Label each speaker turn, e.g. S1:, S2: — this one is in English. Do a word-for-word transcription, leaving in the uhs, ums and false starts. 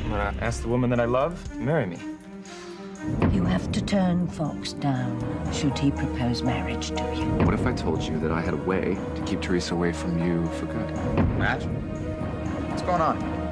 S1: I'm gonna ask the woman that I love to marry me.
S2: You have to turn Fox down should he propose marriage to you.
S3: What if I told you that I had a way to keep Teresa away from you for good?
S4: Imagine. What's going on?